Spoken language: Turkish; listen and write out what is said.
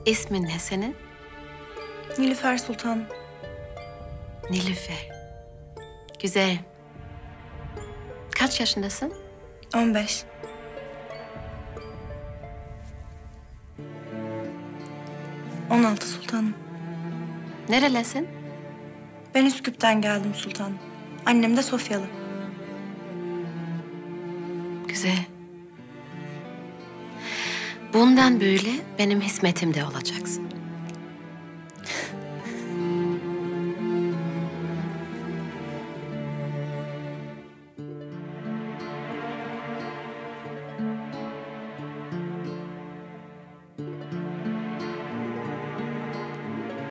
İsmin ne senin? Nilüfer Sultan. Nilüfer. Güzel. Kaç yaşındasın? 15. ...16 sultanım. Nerelisin? Ben Üsküp'ten geldim sultanım. Annem de Sofyalı. Güzel. Bundan böyle benim hizmetimde olacaksın.